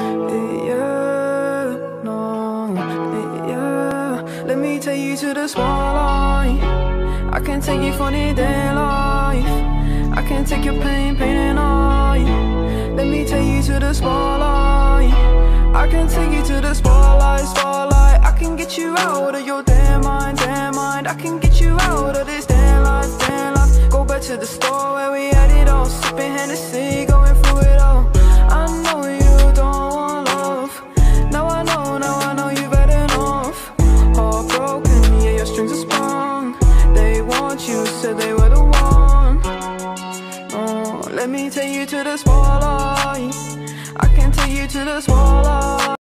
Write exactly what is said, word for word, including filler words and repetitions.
Yeah, no, yeah. Let me take you to the spotlight. I can take you for the day life. I can take your pain, pain and I. Let me take you to the spotlight. I can take you to the spotlight, spotlight. I can get you out of your damn mind, damn mind. I can get you out of this damn life, damn life. Go back to the store where we had it all, sipping Hennessy, going through it all. I know you don't want love. Now I know, now I know you've had enough. Heartbroken, yeah, your strings are sprung. They want you, said they were the one. Oh, let me take you to the spotlight. I can take you to the spotlight.